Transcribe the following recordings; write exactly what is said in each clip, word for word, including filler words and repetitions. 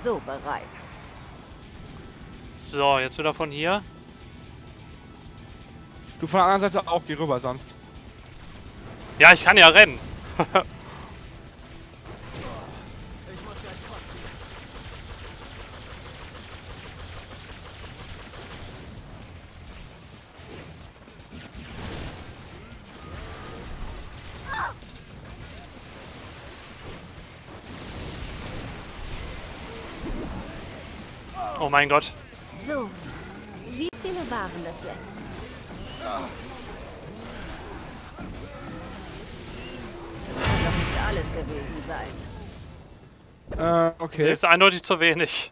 so bereit. So, jetzt wieder von hier. Du von der anderen Seite auch, geh rüber sonst. Ja, ich kann ja rennen. Oh mein Gott. So, wie viele waren das jetzt? Das kann doch nicht alles gewesen sein. Äh, Das okay. ist eindeutig zu wenig.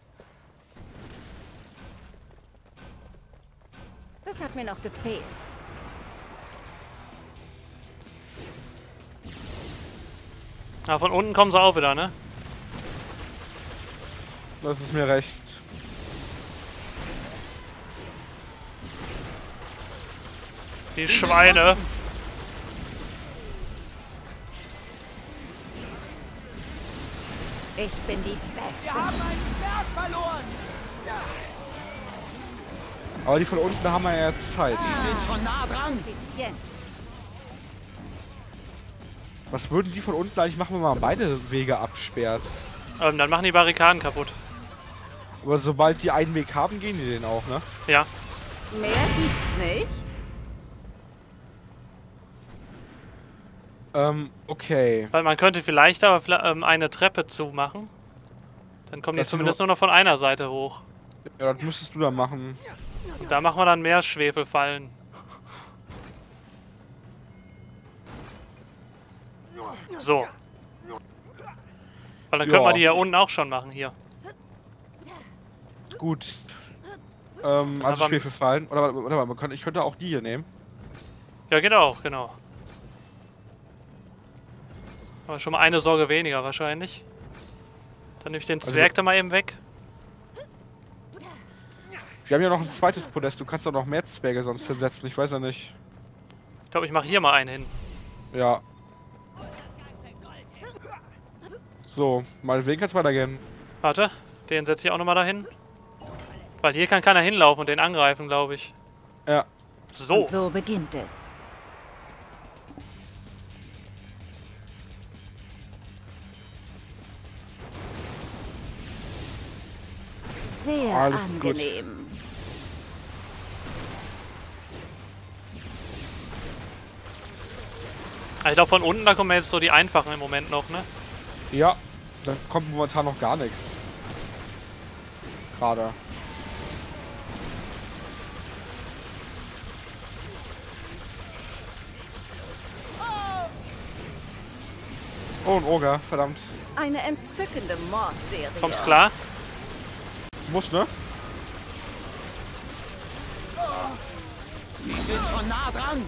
Das hat mir noch gefehlt. Ah, von unten kommen sie auch wieder, ne? Das ist mir recht. Die Schweine. Ich bin die Beste. Wir haben einen Zwerg verloren! Aber die von unten haben wir ja jetzt Zeit. Die sind schon nah dran! Effizienz. Was würden die von unten eigentlich machen, wenn man beide Wege absperrt? Ähm, dann machen die Barrikaden kaputt. Aber sobald die einen Weg haben, gehen die den auch, ne? Ja. Mehr gibt's nicht. Ähm, okay. Weil man könnte vielleicht aber vielleicht, ähm, eine Treppe zumachen. Dann kommen die Das zumindest nur- nur noch von einer Seite hoch. Ja, das müsstest du dann machen. Und da machen wir dann mehr Schwefelfallen. So. Weil dann können Ja. wir die ja unten auch schon machen, hier. Gut. Ähm, also Aber- Schwefelfallen. Oder warte, warte mal, man könnte, ich könnte auch die hier nehmen. Ja, genau, genau. Aber schon mal eine Sorge weniger wahrscheinlich. Dann nehme ich den Also Zwerg wir- da mal eben weg. Wir haben ja noch ein zweites Podest. Du kannst doch noch mehr Zwerge sonst hinsetzen. Ich weiß ja nicht. Ich glaube, ich mache hier mal einen hin. Ja. So, meinetwegen kann es weitergehen. Warte, den setze ich auch nochmal dahin. Weil hier kann keiner hinlaufen und den angreifen, glaube ich. Ja. So. Und so beginnt es. Sehr Alles gut. angenehm. Ich glaube, von unten, da kommen jetzt so die einfachen im Moment noch, ne? Ja. Da kommt momentan noch gar nichts. Gerade. Oh, ein Oger, verdammt. Eine entzückende Mordserie. Kommst klar? Muss, ne? Die sind schon nah dran!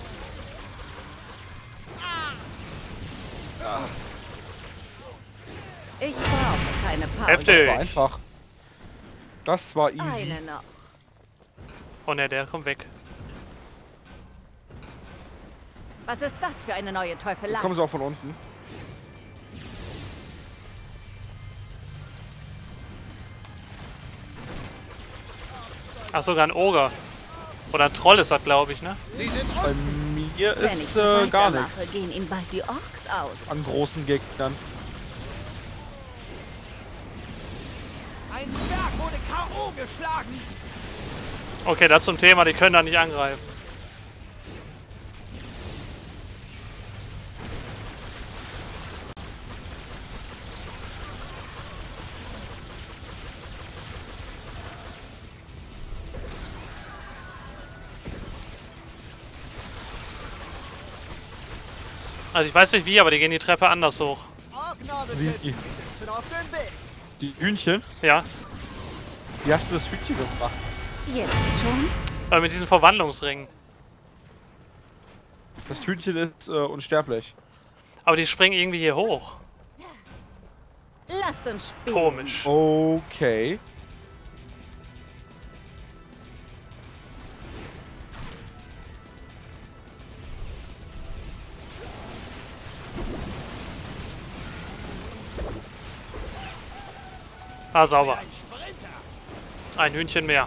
Ich brauche keine Pause. Heftig. Das war einfach. Das war easy. Eine noch. Oh ne, der kommt weg. Was ist das für eine neue Teufelei? Jetzt kommen sie auch von unten. Ach, sogar ein Oger. Oder ein Troll ist das, glaube ich, ne? Sie sind Bei unten! mir Wenn ich ist so äh, gar weitermache, nichts gehen ihm bald die Orks aus. an großen Gegnern. Ein Zwerg wurde K O geschlagen! Okay, das zum Thema, die können da nicht angreifen. Also ich weiß nicht wie, aber die gehen die Treppe anders hoch. Wie? sind auf dem Weg! Die Hühnchen? Ja, Wie hast du das Hühnchen gemacht? Jetzt schon? äh, mit diesen Verwandlungsringen. Das Hühnchen ist äh, unsterblich. Aber die springen irgendwie hier hoch. Lasst uns spielen. Komisch. Okay. Ah, sauber. Ein Sprinter. Ein Hühnchen mehr.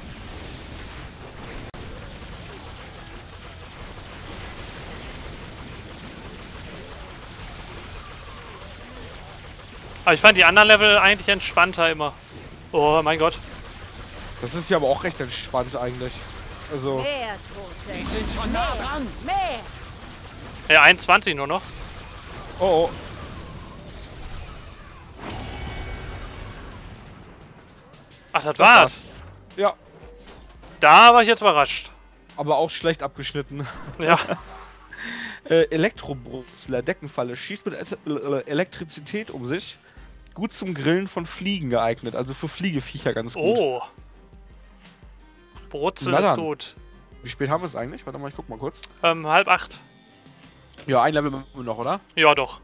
Aber ich fand die anderen Level eigentlich entspannter immer. Oh mein Gott. Das ist ja aber auch recht entspannt eigentlich. Also, Mehr Tote. Die sind schon nah dran. Mehr. Ja, einundzwanzig nur noch. oh, oh. Ach, das war's. Ja, Da war ich jetzt überrascht. aber auch schlecht abgeschnitten. Ja. Äh, Elektrobrutzler, Deckenfalle, schießt mit Et- äh, Elektrizität um sich. Gut zum Grillen von Fliegen geeignet, also für Fliegeviecher ganz gut. Oh. Brutzel Na ist dann. gut. Wie spät haben wir es eigentlich? Warte mal, ich guck mal kurz. Ähm, halb acht. Ja, ein Level machen wir noch, oder? Ja, doch.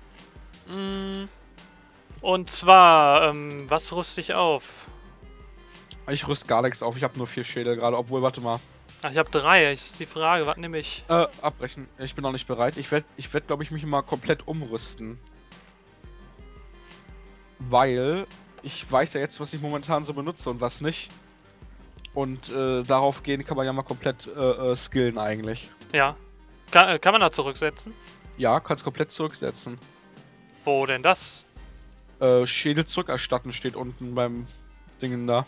Und zwar, ähm, was rüste ich auf? Ich rüst gar nichts auf, ich habe nur vier Schädel gerade, obwohl, warte mal. Ach, ich habe drei. Das ist die Frage, was nehme ich? Äh, abbrechen. Ich bin noch nicht bereit. Ich werde, ich werd, glaube ich, mich mal komplett umrüsten. Weil ich weiß ja jetzt, was ich momentan so benutze und was nicht. Und äh, darauf gehen kann man ja mal komplett äh, äh, skillen eigentlich. Ja. Kann, äh, kann man da zurücksetzen? Ja, kannst komplett zurücksetzen. Wo denn das? Äh, Schädel zurückerstatten steht unten beim Dingen da.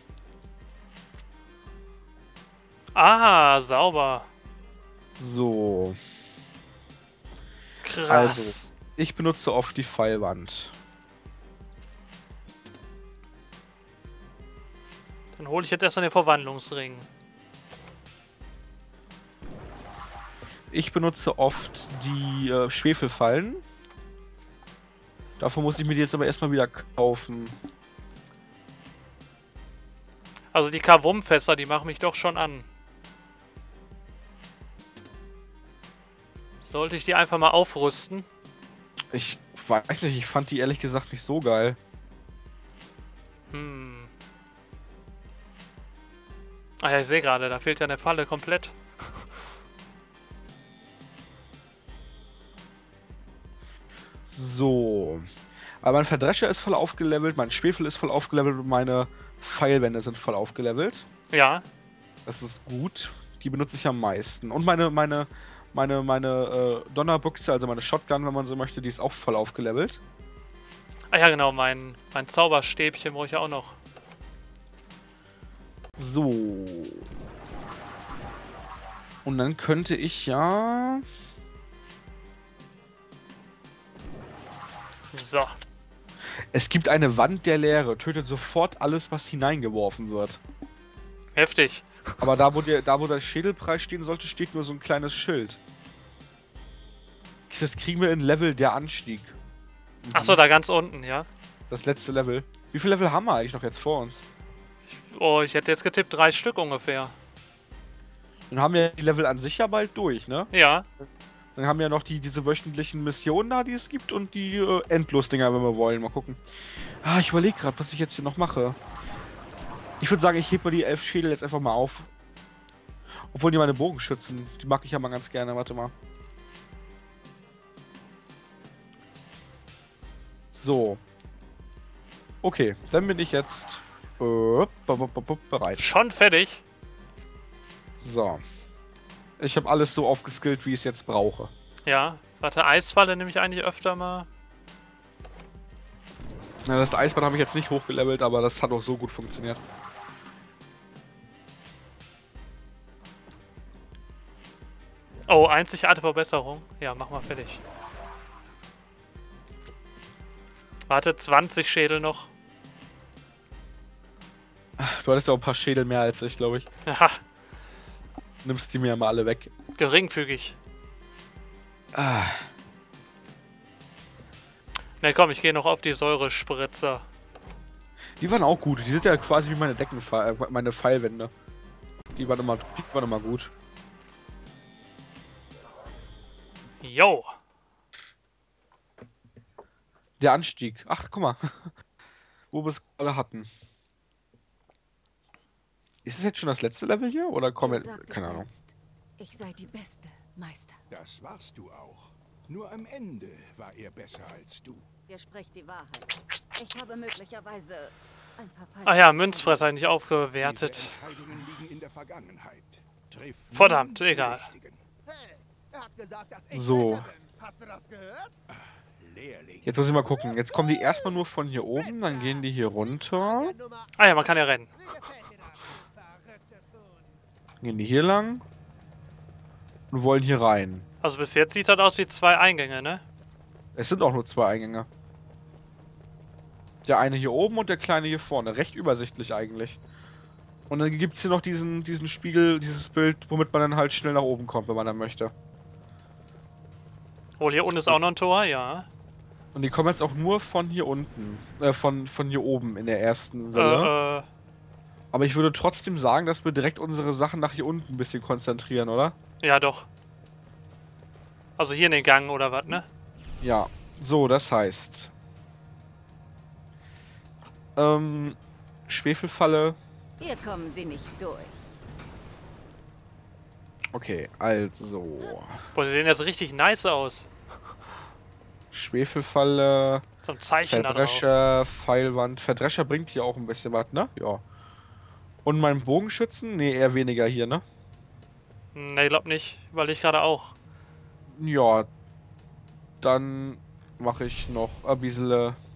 Ah, sauber. So. Krass. Also, ich benutze oft die Pfeilwand. Dann hole ich jetzt erst mal den Verwandlungsring. Ich benutze oft die äh, Schwefelfallen. Davon muss ich mir die jetzt aber erstmal wieder kaufen. Also die Kavum-Fässer, die machen mich doch schon an. Sollte ich die einfach mal aufrüsten? Ich weiß nicht, ich fand die ehrlich gesagt nicht so geil. Hm. Ah ja, ich sehe gerade, da fehlt ja eine Falle komplett. So. Aber mein Verdrescher ist voll aufgelevelt, mein Schwefel ist voll aufgelevelt und meine Pfeilwände sind voll aufgelevelt. Ja. Das ist gut. Die benutze ich am meisten. Und meine, meine, meine, meine äh, Donnerbüchse, also meine Shotgun, wenn man so möchte, die ist auch voll aufgelevelt. Ah ja, genau, mein, mein Zauberstäbchen brauche ich ja auch noch. So. Und dann könnte ich ja... So. Es gibt eine Wand der Leere, tötet sofort alles, was hineingeworfen wird. Heftig. Aber da, wo, der, da, wo der Schädelpreis stehen sollte, steht nur so ein kleines Schild. Das kriegen wir in Level der Anstieg. Mhm. Achso, da ganz unten, ja. Das letzte Level. Wie viele Level haben wir eigentlich noch jetzt vor uns? Oh, ich hätte jetzt getippt, drei Stück ungefähr. Dann haben wir die Level an sich ja bald durch, ne? Ja. Dann haben wir noch die, diese wöchentlichen Missionen da, die es gibt und die äh, Endlos-Dinger, wenn wir wollen. Mal gucken. Ah, ich überlege gerade, was ich jetzt hier noch mache. Ich würde sagen, ich hebe mal die elf Schädel jetzt einfach mal auf. Obwohl die meine Bogenschützen, die mag ich ja mal ganz gerne. Warte mal. So. Okay, dann bin ich jetzt äh, bereit. Schon fertig? So. Ich habe alles so aufgeskillt, wie ich es jetzt brauche. Ja. Warte, Eisfalle nehme ich eigentlich öfter mal. Na, das Eisbad habe ich jetzt nicht hochgelevelt, aber das hat auch so gut funktioniert. Oh, einzigartige Verbesserung. Ja, mach mal fertig. Warte, zwanzig Schädel noch. Du hattest ja auch ein paar Schädel mehr als ich, glaube ich. Haha, Nimmst die mir mal alle weg. geringfügig. Ah. Ne, komm, ich gehe noch auf die Säurespritzer. Die waren auch gut. Die sind ja quasi wie meine Deckenpfeil, äh, meine Pfeilwände. Die waren immer, die waren immer gut. Jo. Der Anstieg. Ach, guck mal. Wo wir es alle hatten. Ist es jetzt schon das letzte Level hier? Oder kommen wir... Keine Ahnung. Ich sei die beste, Meister. Das warst du auch. Nur am Ende war er besser als du. Ihr sprecht die Wahrheit. Ich habe möglicherweise Ein paar Ach falsche ja, Münzfresser eigentlich aufgewertet. Diese Entscheidungen liegen in der Vergangenheit. Triff Verdammt, nur die egal. richtigen. Hey, er hat gesagt, dass ich So. besser bin. Hast du das gehört? Lehrling. Jetzt muss ich mal gucken. Jetzt kommen die erstmal nur von hier oben, dann gehen die hier runter. Der Nummer Ah ja, man kann ja rennen. Wie gefällt dir das, du verrücktes Huhn? Gehen die hier lang. Und wollen hier rein. Also bis jetzt sieht das aus wie zwei Eingänge, ne? Es sind auch nur zwei Eingänge. Der eine hier oben und der kleine hier vorne. Recht übersichtlich eigentlich. Und dann gibt es hier noch diesen, diesen Spiegel, dieses Bild, womit man dann halt schnell nach oben kommt, wenn man dann möchte. Oh, hier unten ist auch noch ein Tor, ja. Und die kommen jetzt auch nur von hier unten. Äh, von, von hier oben in der ersten Welle. Äh, äh, Aber ich würde trotzdem sagen, dass wir direkt unsere Sachen nach hier unten ein bisschen konzentrieren, oder? ja doch. Also hier in den Gang oder was, ne? Ja. So, das heißt... Ähm... Schwefelfalle. Hier kommen sie nicht durch. Okay, also... Boah, die sehen jetzt richtig nice aus. Schwefelfalle... So ein Zeichen da drauf. Verdrescher, Pfeilwand. Verdrescher bringt hier auch ein bisschen was, ne? Ja. Und mein Bogenschützen? Ne, eher weniger hier, ne? Ne, glaub nicht. Überleg gerade auch. Ja. Dann mache ich noch ein bisschen...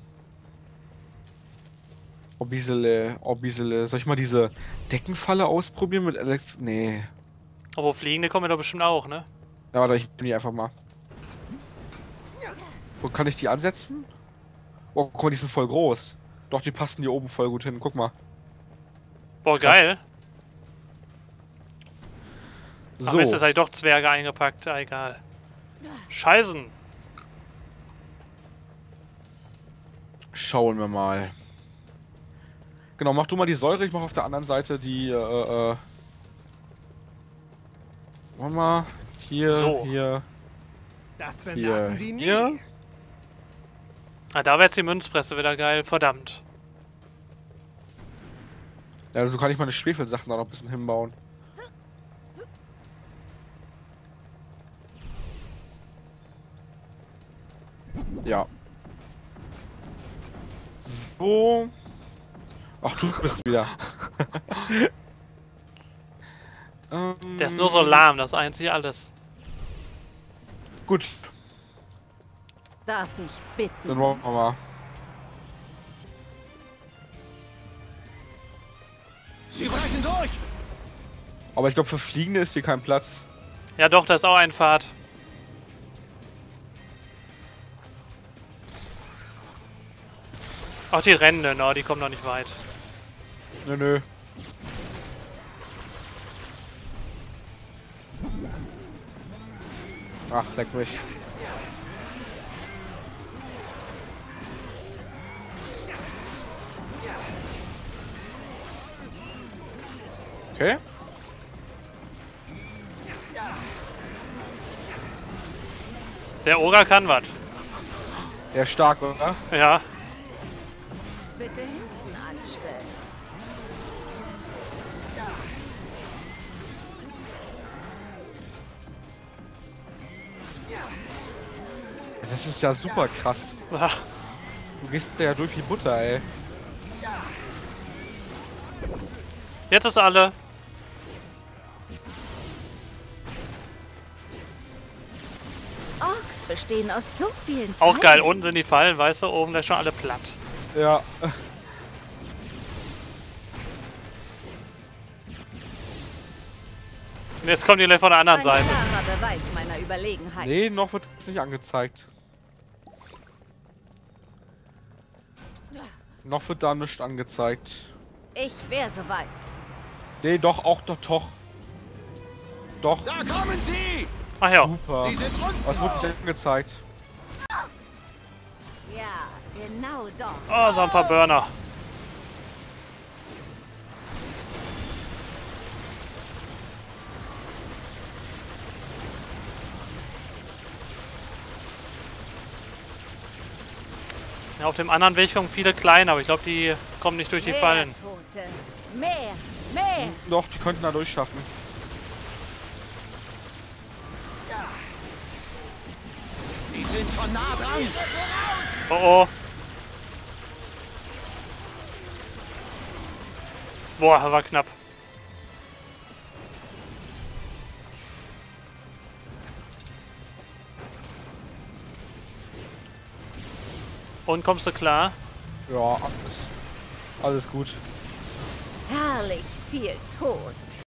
Ein bisschen... Ein bisschen... Soll ich mal diese Deckenfalle ausprobieren mit Elekt... Nee. Obwohl Fliegende kommen ja doch bestimmt auch, ne? Ja, warte, ich bin die einfach mal. Wo kann ich die ansetzen? Oh, guck mal, die sind voll groß. Doch, die passen hier oben voll gut hin. Guck mal. Boah, geil. Ach So. Mist, jetzt hab ich doch Zwerge eingepackt. Ah, egal. Scheißen. Schauen wir mal. Genau, mach du mal die Säure, ich mach auf der anderen Seite die, äh, äh... Warte mal. Hier, So. hier, Das hier, bemerken die nie. hier. Ah, da wäre jetzt die Münzpresse wieder geil. Verdammt. Ja, also kann ich meine Schwefelsachen da noch ein bisschen hinbauen. Ja. So. Ach, du bist wieder. ähm, Der ist nur so lahm, das einzige alles. Gut, Darf ich dann bitten? wollen wir mal. Sie brechen durch. Aber ich glaube, für Fliegende ist hier kein Platz. Ja doch, da ist auch ein Pfad. Auch die Rände, no, die kommen noch nicht weit. Nö, nö. Ach, leck mich. Okay. Der Oger kann was. Er ist stark, oder? Ja. Bitte hinten anstellen. Das ist ja super krass. Ach, Du gehst da ja durch wie Butter, ey. jetzt ist alle. Orks bestehen aus so vielen Auch geil. Teilen. Unten sind die Fallen, weißt du, oben da ist schon alle platt. Ja. Und jetzt kommen die gleich von der anderen Ein Seite. klarer Beweis meiner Überlegenheit. Nee, noch wird es nicht angezeigt. Noch wird da nichts angezeigt. Ich wäre soweit. Nee, doch, auch doch, doch. Doch, Da kommen sie. Ach ja. super. Sie sind unten. Was wird nicht angezeigt? Ja, genau dort. Oh, so ein paar Burner. Ja, auf dem anderen Weg kommen viele kleine, aber ich glaube, die kommen nicht durch die Mehr Fallen. Tote. Mehr, mehr. Doch, die könnten da durchschaffen. Sie sind schon nah dran. Oh oh. Boah, war knapp. Und kommst du klar? Ja, alles, alles gut. Herrlich viel Tod.